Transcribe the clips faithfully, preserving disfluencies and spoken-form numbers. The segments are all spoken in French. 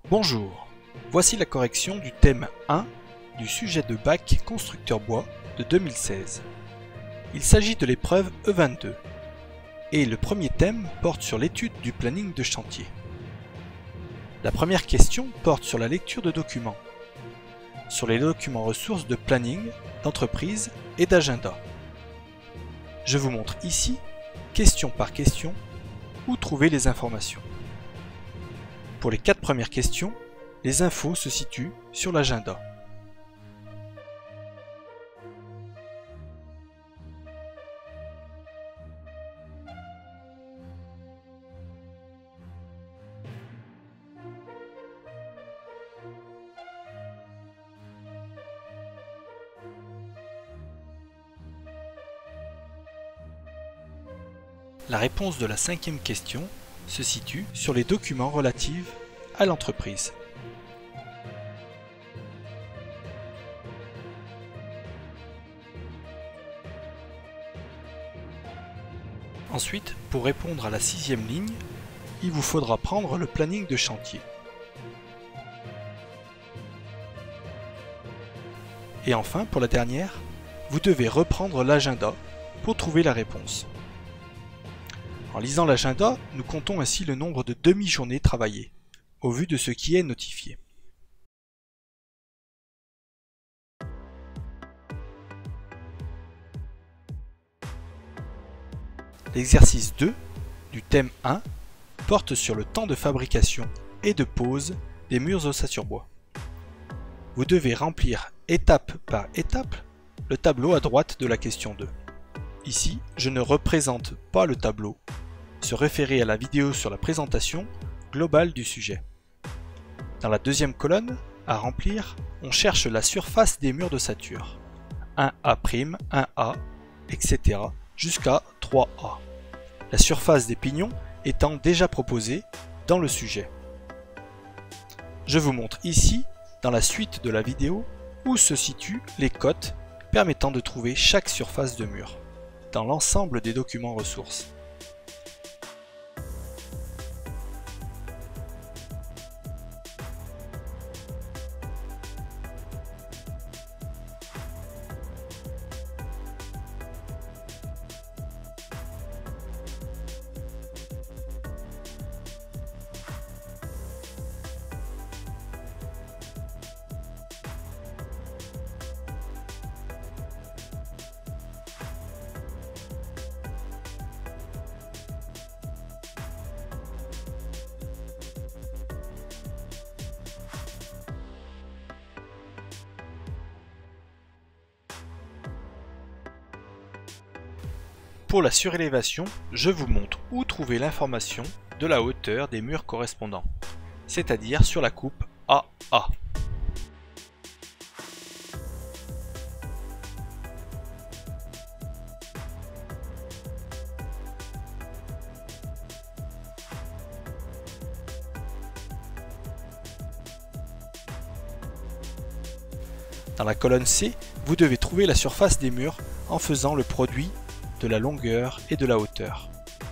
Bonjour, voici la correction du thème un du sujet de bac constructeur bois de deux mille seize. Il s'agit de l'épreuve E vingt-deux et le premier thème porte sur l'étude du planning de chantier. La première question porte sur la lecture de documents, sur les documents ressources de planning, d'entreprise et d'agenda. Je vous montre ici, question par question, où trouver les informations. Pour les quatre premières questions, les infos se situent sur l'agenda. La réponse de la cinquième question se situe sur les documents relatifs à l'entreprise. Ensuite, pour répondre à la sixième ligne, il vous faudra prendre le planning de chantier. Et enfin, pour la dernière, vous devez reprendre l'agenda pour trouver la réponse. En lisant l'agenda, nous comptons ainsi le nombre de demi-journées travaillées, au vu de ce qui est notifié. L'exercice deux du thème un porte sur le temps de fabrication et de pose des murs ossature bois. Vous devez remplir étape par étape le tableau à droite de la question deux. Ici, je ne représente pas le tableau. Se référer à la vidéo sur la présentation globale du sujet. Dans la deuxième colonne, à remplir, on cherche la surface des murs d'ossature. un A', un A, et cetera jusqu'à trois A. La surface des pignons étant déjà proposée dans le sujet. Je vous montre ici, dans la suite de la vidéo, où se situent les cotes permettant de trouver chaque surface de mur, dans l'ensemble des documents ressources. Pour la surélévation, je vous montre où trouver l'information de la hauteur des murs correspondants, c'est-à-dire sur la coupe A A. Dans la colonne C, vous devez trouver la surface des murs en faisant le produit de la longueur et de la hauteur.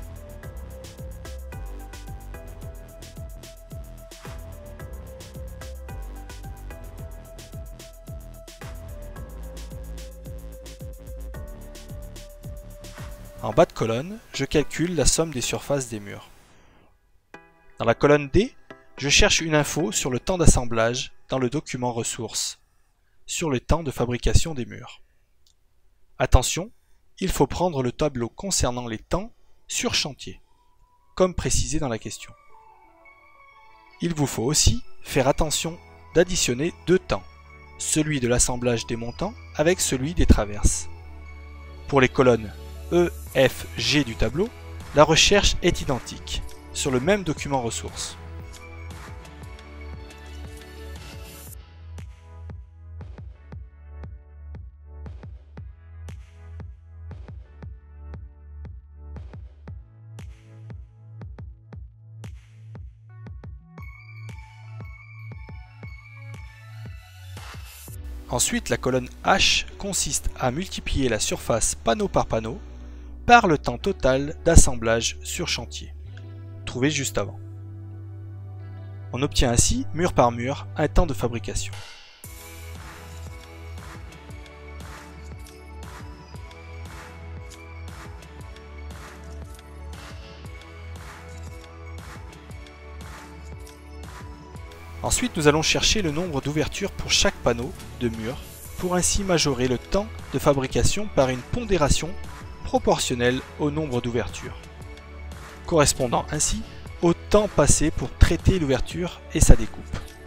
En bas de colonne, je calcule la somme des surfaces des murs. Dans la colonne D, je cherche une info sur le temps d'assemblage dans le document ressources, sur le temps de fabrication des murs. Attention, il faut prendre le tableau concernant les temps sur chantier, comme précisé dans la question. Il vous faut aussi faire attention d'additionner deux temps, celui de l'assemblage des montants avec celui des traverses. Pour les colonnes E, F, G du tableau, la recherche est identique, sur le même document ressources. Ensuite, la colonne H consiste à multiplier la surface panneau par panneau par le temps total d'assemblage sur chantier, trouvé juste avant. On obtient ainsi, mur par mur, un temps de fabrication. Ensuite, nous allons chercher le nombre d'ouvertures pour chaque panneau de mur pour ainsi majorer le temps de fabrication par une pondération proportionnelle au nombre d'ouvertures, correspondant ainsi au temps passé pour traiter l'ouverture et sa découpe.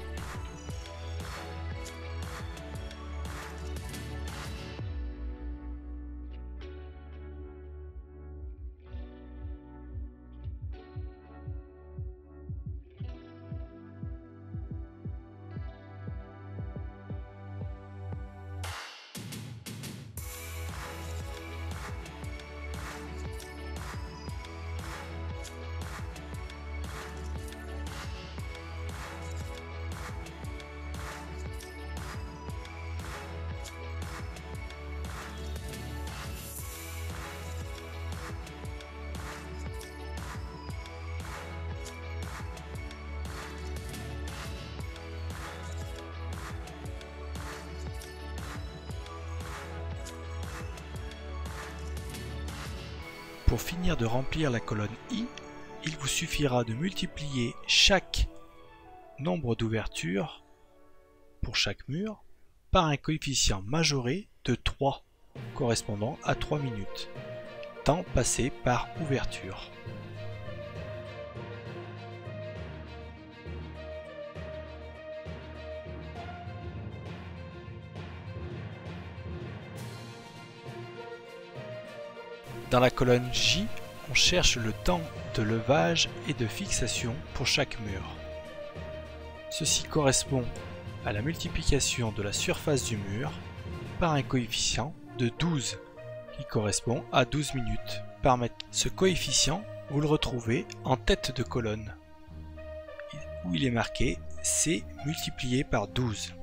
Pour finir de remplir la colonne I, il vous suffira de multiplier chaque nombre d'ouvertures pour chaque mur par un coefficient majoré de trois, correspondant à trois minutes, temps passé par ouverture. Dans la colonne J, on cherche le temps de levage et de fixation pour chaque mur. Ceci correspond à la multiplication de la surface du mur par un coefficient de douze, qui correspond à douze minutes par mètre. Ce coefficient, vous le retrouvez en tête de colonne, où il est marqué C multiplié par douze.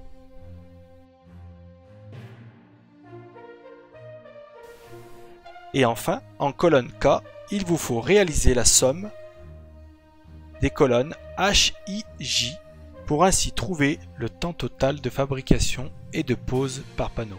Et enfin, en colonne K, il vous faut réaliser la somme des colonnes H, I, J pour ainsi trouver le temps total de fabrication et de pose par panneau.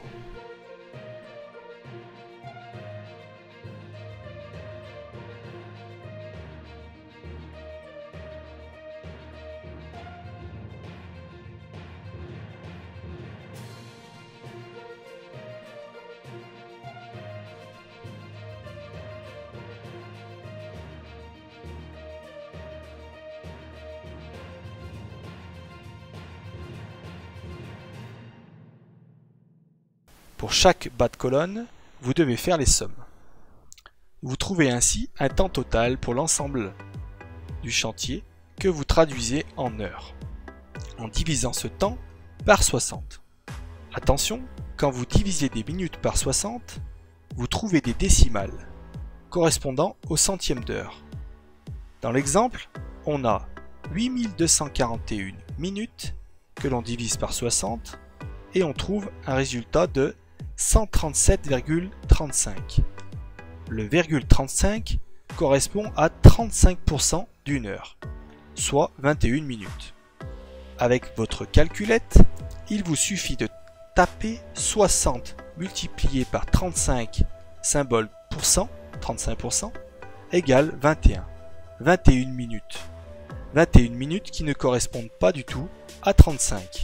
Pour chaque bas de colonne, vous devez faire les sommes. Vous trouvez ainsi un temps total pour l'ensemble du chantier que vous traduisez en heures, en divisant ce temps par soixante. Attention, quand vous divisez des minutes par soixante, vous trouvez des décimales, correspondant au centième d'heure. Dans l'exemple, on a huit mille deux cent quarante et une minutes que l'on divise par soixante et on trouve un résultat de cent trente-sept virgule trente-cinq. Le virgule trente-cinq correspond à trente-cinq pour cent d'une heure, soit vingt et une minutes. Avec votre calculette, il vous suffit de taper soixante multiplié par trente-cinq, symbole pour cent, trente-cinq pour cent, égale vingt et un. vingt et une minutes. vingt et une minutes qui ne correspondent pas du tout à trente-cinq.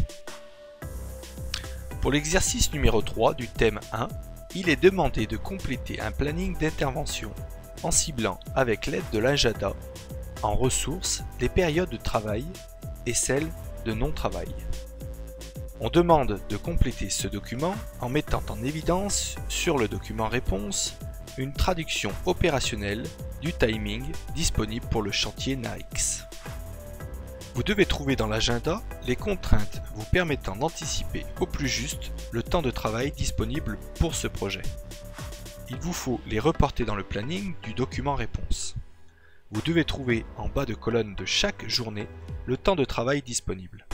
Pour l'exercice numéro trois du thème un, il est demandé de compléter un planning d'intervention en ciblant avec l'aide de l'agenda en ressources les périodes de travail et celles de non-travail. On demande de compléter ce document en mettant en évidence sur le document réponse une traduction opérationnelle du timing disponible pour le chantier N A I X. Vous devez trouver dans l'agenda les contraintes vous permettant d'anticiper au plus juste le temps de travail disponible pour ce projet. Il vous faut les reporter dans le planning du document réponse. Vous devez trouver en bas de colonne de chaque journée le temps de travail disponible.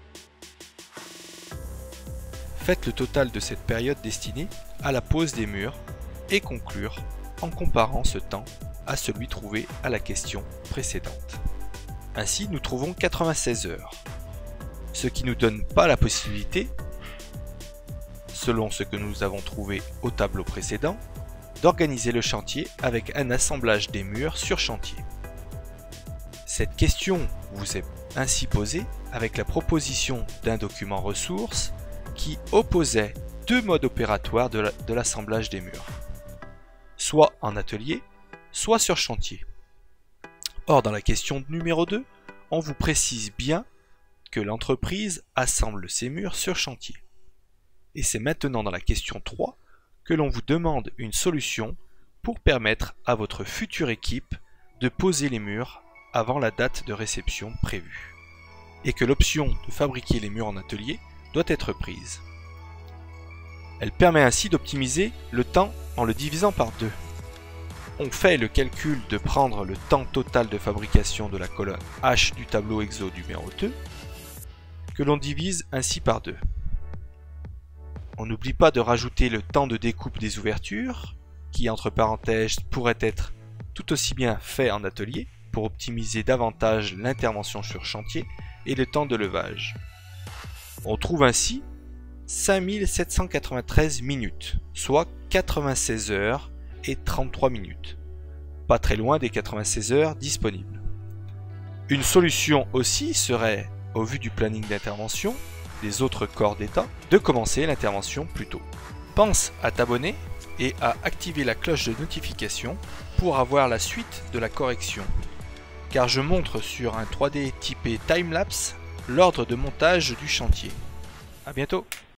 Faites le total de cette période destinée à la pose des murs et conclure en comparant ce temps à celui trouvé à la question précédente. Ainsi, nous trouvons quatre-vingt-seize heures, ce qui nous donne pas la possibilité, selon ce que nous avons trouvé au tableau précédent, d'organiser le chantier avec un assemblage des murs sur chantier. Cette question vous est ainsi posée avec la proposition d'un document ressources qui opposait deux modes opératoires de l'assemblage des murs, soit en atelier, soit sur chantier. Or, dans la question numéro deux, on vous précise bien que l'entreprise assemble ses murs sur chantier. Et c'est maintenant dans la question trois que l'on vous demande une solution pour permettre à votre future équipe de poser les murs avant la date de réception prévue, et que l'option de fabriquer les murs en atelier doit être prise. Elle permet ainsi d'optimiser le temps en le divisant par deux. On fait le calcul de prendre le temps total de fabrication de la colonne H du tableau exo numéro deux, que l'on divise ainsi par deux. On n'oublie pas de rajouter le temps de découpe des ouvertures, qui entre parenthèses pourrait être tout aussi bien fait en atelier pour optimiser davantage l'intervention sur chantier et le temps de levage. On trouve ainsi cinq mille sept cent quatre-vingt-treize minutes, soit quatre-vingt-seize heures et trente-trois minutes, pas très loin des quatre-vingt-seize heures disponibles. Une solution aussi serait, au vu du planning d'intervention des autres corps d'État, de commencer l'intervention plus tôt. Pense à t'abonner et à activer la cloche de notification pour avoir la suite de la correction, car je montre sur un trois D typé timelapse l'ordre de montage du chantier. A bientôt!